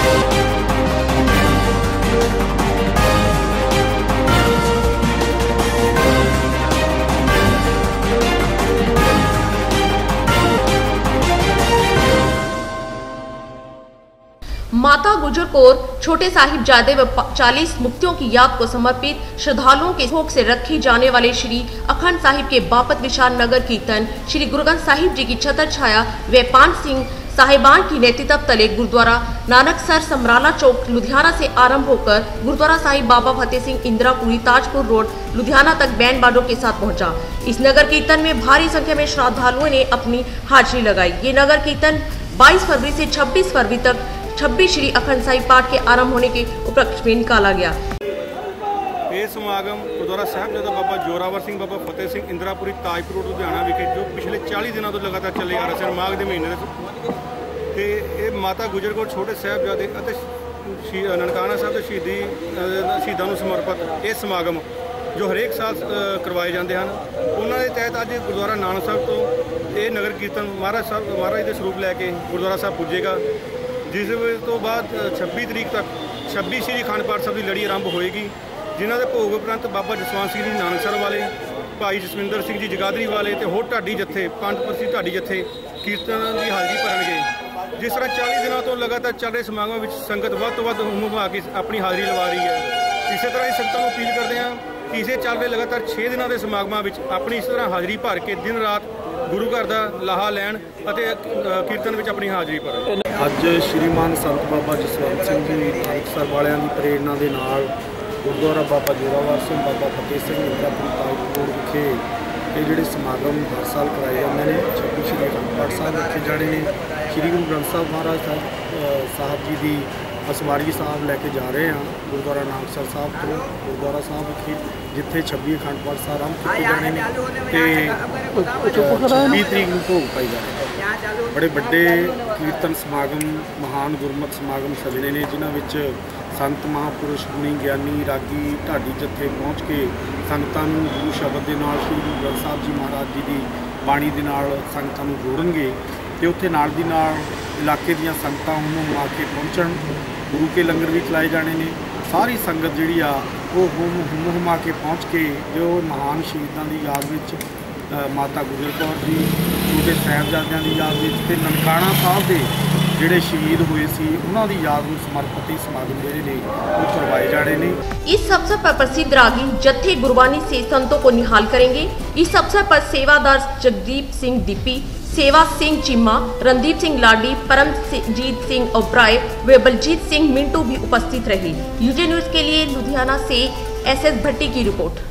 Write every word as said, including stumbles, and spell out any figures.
माता गुजर कौर छोटे साहिबजादे व चालीस मुक्तियों की याद को समर्पित श्रद्धालुओं के भोग से रखी जाने वाले श्री अखंड साहिब के बापत विशाल नगर कीर्तन श्री गुरु ग्रंथ साहिब जी की छतर छाया व पान सिंह साहिबान की नेतृत्व तले गुरुद्वारा नानकसर समराला चौक लुधियाना से आरंभ होकर गुरुद्वारा साहिब बाबा फतेह सिंह इंदिरापुरी ताजपुर रोड लुधियाना तक बैंड बाजों के साथ पहुंचा। इस नगर कीर्तन में भारी संख्या में श्रद्धालुओं ने अपनी हाजिरी लगाई। ये नगर कीर्तन बाईस फरवरी से छब्बीस फरवरी तक छब्बीस श्री अखंड साहिब पाठ के आरंभ होने के उपलक्ष्य में निकाला गया। ये समागम गुरुद्वारा साहिबजादा बाबा जोरावर सिंह बाबा फतेह सिंह इंदिरापुरी ताजपुर रोड लुधियाना विखे जो पिछले चालीस दिनों तो लगातार चले आ रहे हैं माघ के महीने ते ये माता गुजर कौर छोटे साहिबजादे ननकाना साहब के शहीदी शहीदों को समर्पित ये समागम जो हरेक साल करवाए जाते हैं उन्होंने तहत अज गुरुद्वारा नानक साहब तो ये नगर कीर्तन महाराज साहब महाराज के स्वरूप लैके गुरुद्वारा साहब पुजेगा, जिस तो बाद छब्बी तरीक तक छब्बी श्री अखंड पाठ साहब की लड़ी आरंभ होएगी, जिन्हों के भोग उपरंत बाबा जसवंत सिंह जी नानकसर वाले, भाई जसविंदर सिंह जी जगाधरी वाले तो होर ढाडी जत्थे पंज प्रसिद्ध ढाडी जत्थे कीर्तन की हाजिरी भरनगे। जिस तरह चालीस दिनों तो लगातार चल रहे समागमों में संगत वध तो वध हुम हुमा के अपनी हाजिरी लवा रही है। इस तरह ही संगतों को अपील करते हैं कि इसे चल रहे लगातार छे दिनों के समागमों में अपनी इस तरह हाजिरी भर के दिन रात गुरु घर का लाहा लैन कीर्तन में अपनी हाजिरी भरन। अज श्रीमान संत बाबा जसवंत सिंह जी नानकसर वालियां दी प्रेरणा दे नाल गुरुद्वारा बाबा जोरावर सिंह बाबा फतेह सिंह इंदिरापुरी ताजपुर विखे ये जोड़े समागम हर साल कराए जाते हैं। छब्बी श्री अखंड पाठ साहब रखे जाने ने श्री गुरु ग्रंथ साहब महाराज साहब जी की असवारी साहब लैके जा रहे हैं गुरुद्वारा नानकसर साहब तो गुरुद्वारा साहब विखे जिथे छब्बी अखंड पाठ साहब आरंभ किए जाने छब्बी तरीक को भोग पाई जाए। बड़े बड़े कीर्तन समागम महान गुरमत समागम सजने ने जिन्होंने संत महापुरुष गुणी ज्ञानी रागी ढाडी जत्थे पहुँच के संगतां नूं गुरु शब्द के नाल श्री गुरु ग्रंथ साहब जी महाराज जी की बाणी के नाल संगतां नूं जोड़नगे ते उत्थे नाल दी नाल इलाके दीयां संगतां हुम हुमा के पहुँचण गुरु के लंगर भी चलाए जाने ने। सारी संगत जिहड़ी आ वो हुम हुम हुमा के पहुँच के जो महान शहीदां की याद विच माता गुजर कौर जी छोटे साहिबजादियां की याद विच ते ननकाना साहब के जिहड़े शहीद हुए सी उन्हां दी याद नूं समर्पित समागम जिहड़े ने वो करवाए जाने ने। इस अवसर पर प्रसिद्ध रागी जत्थे गुरबानी से संतों को निहाल करेंगे। इस अवसर पर सेवादार जगदीप सिंह दीपी, सेवा सिंह चिम्मा, रणदीप सिंह लाडी, परमजीत सिंह ओबराय व बलजीत सिंह मिंटू भी उपस्थित रहे। यूजे न्यूज के लिए लुधियाना से एस एस भट्टी की रिपोर्ट।